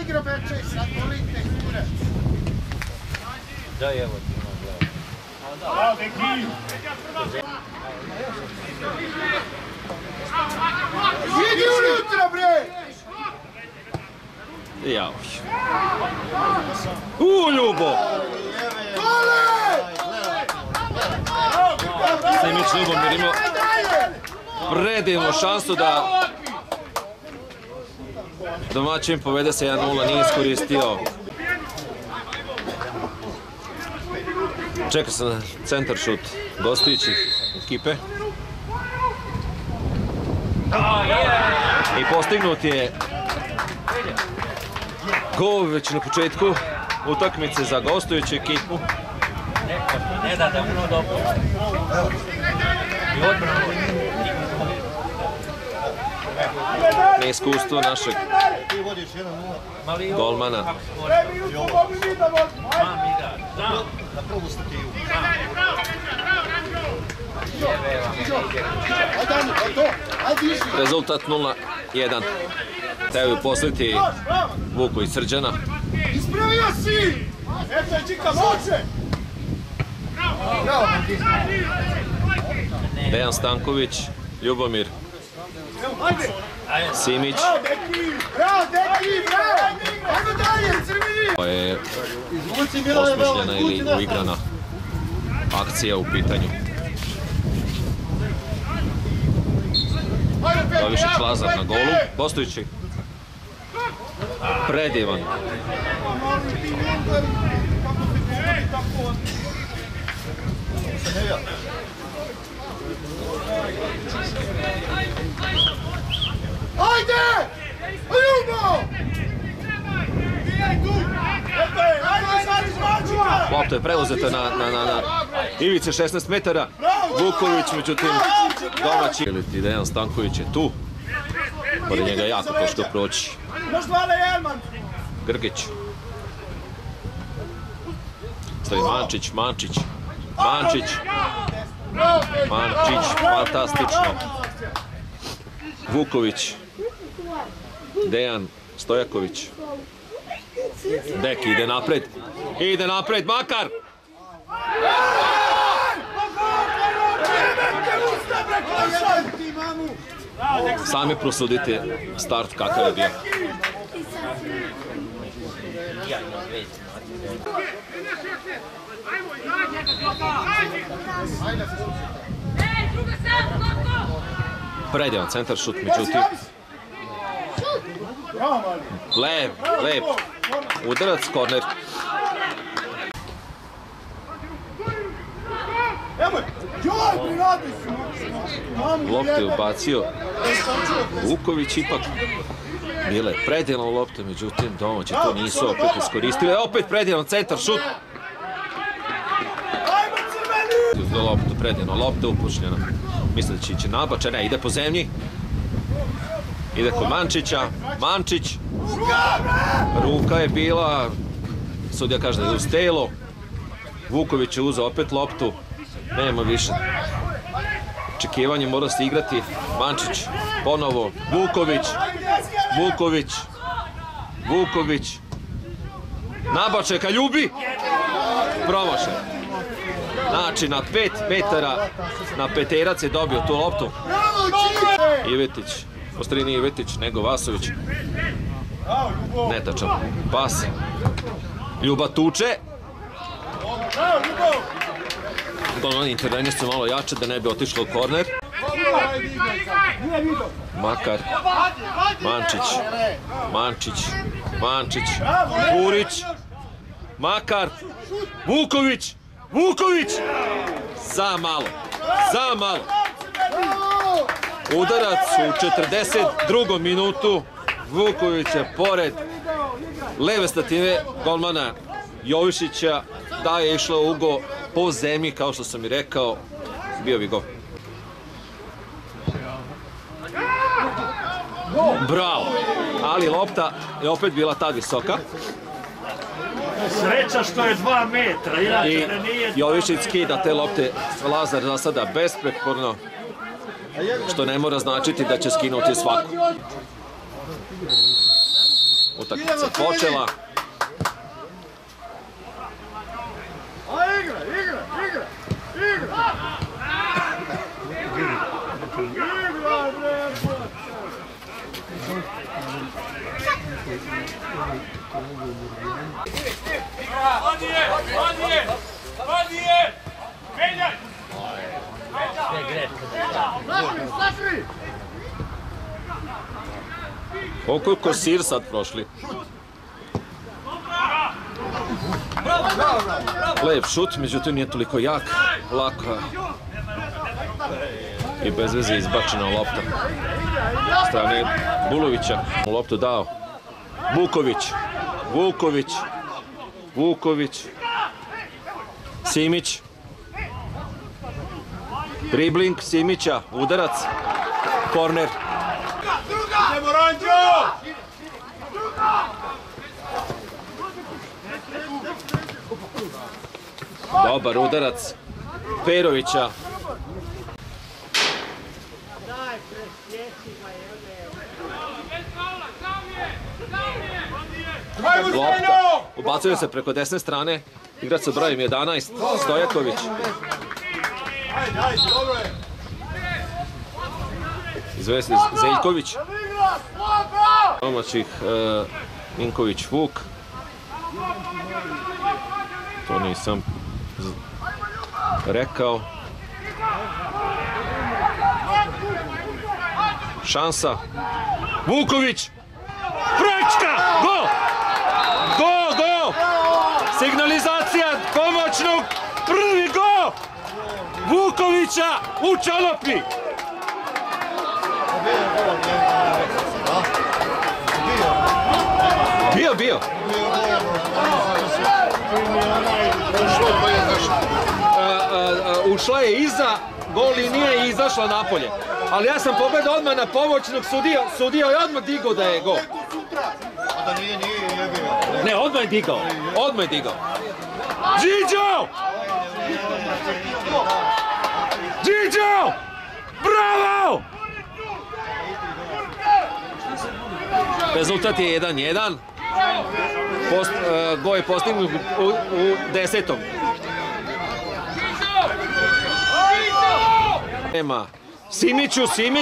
igra Bečej, sad volite kurac. Da, evo ti ima gleda. Bravo, Deki! Idi unutra, bre! Jao. Ljubo! Gole! Simić Ljubomir imao predivnu šansu da domaćin povede se 1-0, nije iskoristio. Čeka se na centar šut gostujućih ekipe. I postignut je gol već na početku utakmice za gostujuću ekipu. Ne da puno dobro. I odbrano. Neiskustvo našeg golmana. Rezultat 0-1. Trebaju posliti Vuku i Srđana. Ispravio si! Eto je Čika, može! Dejan Stanković, Ljubomir Simić. Bravo, Deki, bravo! Ajmo dalje, crveni! To je osmišljena ili uigrana akcija u pitanju. Dovišić Lazar na golu, gostujući. Predivan. Ajde! Ljubo! Lopta je preuzeta na ivice 16 metara. Vuković, međutim, domaći. Dejan Stanković je tu. Pored njega je jako teško proći. Grgić. Stoji Mančić, Mančić. Fantastično. Vuković. Dejan Stojaković. Deki ide napred, Makar! Sami prosudite start kakav je bio. Predivan centar šut, međutim. Lep. Udarac, korner. Loptu je ubacio Vuković, ipak bile predivna lopta, međutim domaći to nisu opet iskoristili. Opet predivan centar šut. Predivna lopta upušljena. Mislim da će ići nabačaj, ne, ide po zemlji. Ide kod Mančića. Mančić. Ruka je bila. Sudija kaže da je uz telo. Vuković je uzeo opet loptu. Nema više. Očekivanje mora se igrati. Mančić. Ponovo. Vuković. Nabačaj ka ljubi. Promašaj. Znači na 5 metara na peterac je dobio tu loptu. Ivetić. Ostrini Ivetić, nego Vasović. Netačan pas. Ljuba tuče. Intervenije su malo jače da ne bi otišlo u korner. Makar. Mančić. Burić. Makar. Vuković. Za malo. Udarac u 42. minutu. Vuković je pored leve stative golmana Jovišića. Da je išlo ugo po zemlji, kao što sam i rekao, bio bi gol. Bravo! Ali lopta je opet bila tad visoka. Sreća što je 2 metra, inače da nije... Jovišić skida te lopte, Lazar za sada besprekorno, što ne mora značiti da će skinuti svaku. Utakmica počela. Igra, igra, igra, igra. Igra, bre. Odije! Menjaj! Slašvi! Koliko sir sad prošli. Lep šut, međutim nije toliko jak, lako i bez veze izbačena lopta. Strane Bulovića, loptu dao Vuković, Vuković, Vuković, Simić, dribling Simića, udarac, korner. Dobar udarac Perovića. Lopta. Ubacuje se preko desne strane. Igrač sa brojem 11, Stojaković. Izvesti Zeljković. Domaćih Ninković Vuk. To nisam rekao. Šansa. Vuković. Prečka! Gol! Gol, gol! Signalizacija pomoćnog. Prvi gol! Vukovića u čalopi! Bio. Ušla je iza, gol i nije izašla napolje. Ali ja sam pogledao odmah na pomoćnog sudija je odmah digao da je gol. Ne, odmah je digao. Điđo! Điđo! Bravo! Rezultat je 1-1. Gol je postignut u 10. Prema Simiću, Simić.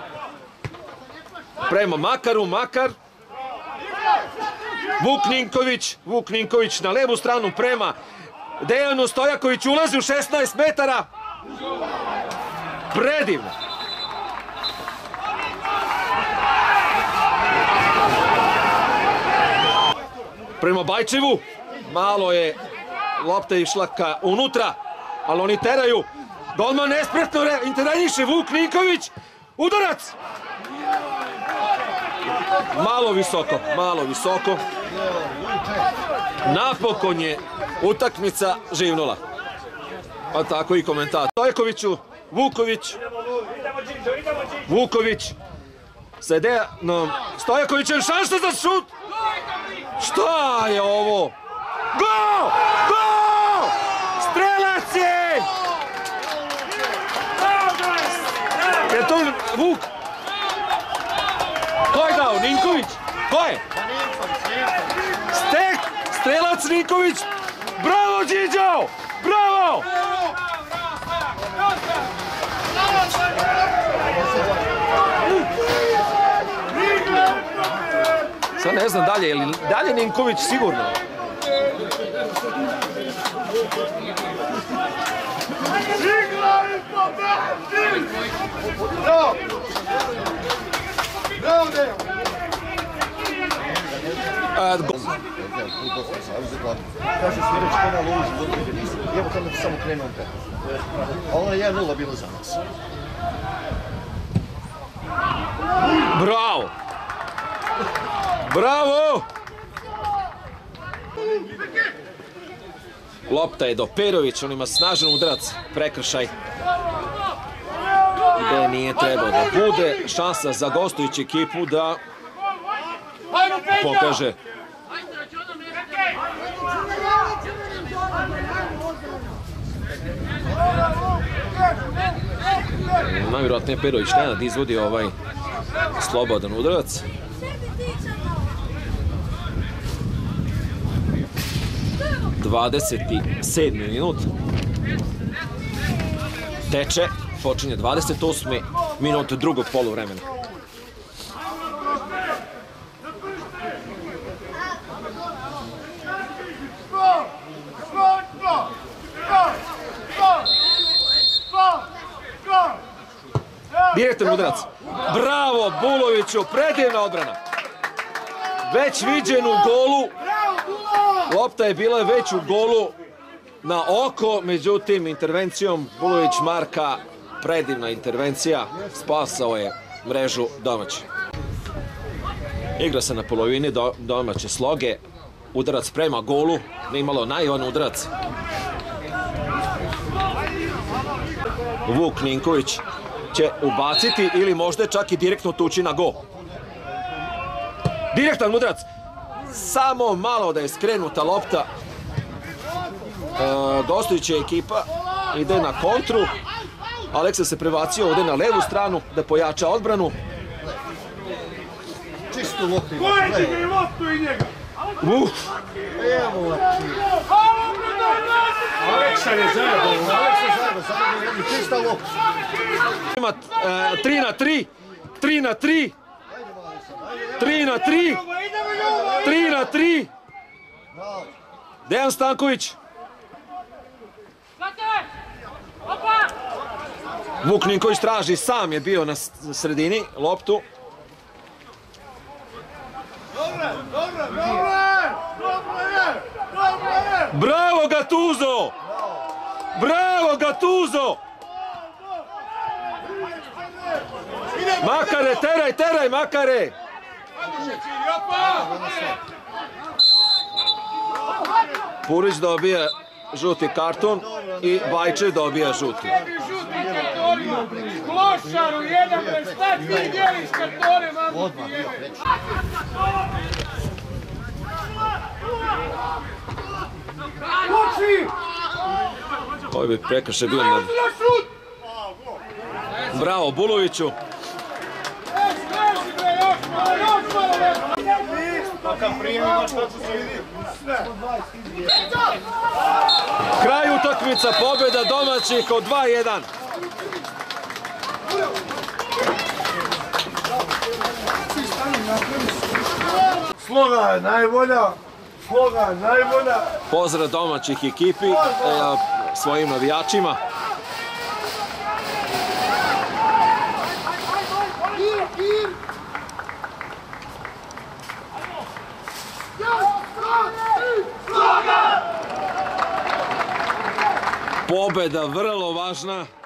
Prema Makaru, Makar. Vuk Ninković na levu stranu prema Dejanu Stojaković, ulazi u 16 metara. Predivno. Prema Bajčevu, malo je lopta išla ka unutra, ali oni teraju. Golman nespretno interveniše, Vuk Ninković, udarac! Malo visoko. Napokon je utakmica živnula. Pa tako i komentator. Stojkoviću, Vuković. Sa Dejanom Stojakovićem, šansa za šut! Šta je ovo? Gol! Gol! Strelac je! Je to Vuk? Ko je dao? Ninković? Ko je? Strelac Ninković! Bravo, Điđo! Bravo! Sad ne znam dalje, je li dalje Ninković sigurno? Kaže sljedeći kanal ovo izvodili nisam. Evo tamo ti samo krenuo te. A ona je 1-0 bila za nas. Bravo! Bravo! Lopta je do Perovića, on ima snažan udarac, prekršaj. Gde nije trebao da bude, šansa za gostujuću ekipu da pokaže. Najvjerojatnije Perović Nenad izvodi ovaj slobodan udarac. 27. minut. Teče, počinje 28. minut drugog poluvremena. Direktan udarac. Bravo Buloviću, predivna odbrana. Već viđen u golu. Lopta je bila već u golu na oko, međutim intervencijom Bulović Marka, predivna intervencija, spasao je mrežu domaće. Igra se na polovini domaće sloge, udarac prema golu, nimalo naivan udarac. Vuk Ninković će ubaciti ili možda čak i direktno tući na gol. Direktan udarac, samo malo da je skrenuta lopta. Gostujuća ekipa ide na kontru. Aleksa se prebacio ovdje na levu stranu da pojača odbranu. Čistu loptu. Ko je digli loptu i njega? Evo lopti. Aleksa je zajedno. Čista lopta. Ima 3 na 3. 3 na 3. 3 na 3. 3 na 3. Dejan Stanković. Vuk Ninković traži, sam je bio na sredini loptu. Bravo Gattuso! Bravo Gattuso! Makare, teraj Makare! Purić dobija žuti karton i Bajče dobija žuti. Klošaru jedan, šta ti djeliš kartone, mamu ti jebe? Uči! Koji bi prekršaj bio na... Bravo Buloviću. Kraj utakmica, pobjeda domaćih od 2-1. Sloga je najbolja. Sloga je najbolja. Pozdrav domaćih ekipi, svojim navijačima. Pobjeda vrlo važna.